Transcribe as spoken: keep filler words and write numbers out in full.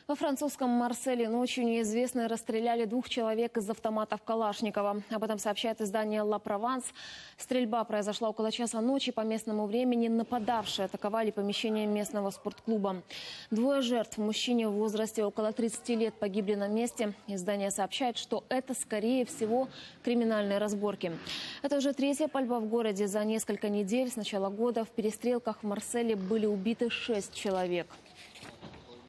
Во французском Марселе ночью неизвестные расстреляли двух человек из автоматов Калашникова. Об этом сообщает издание «Ла Прованс». Стрельба произошла около часа ночи по местному времени. Нападавшие атаковали помещение местного спортклуба. Двое жертв, мужчине в возрасте около тридцати лет, погибли на месте. Издание сообщает, что это, скорее всего, криминальные разборки. Это уже третья пальба в городе за несколько недель. С начала года в перестрелках в Марселе были убиты шесть человек.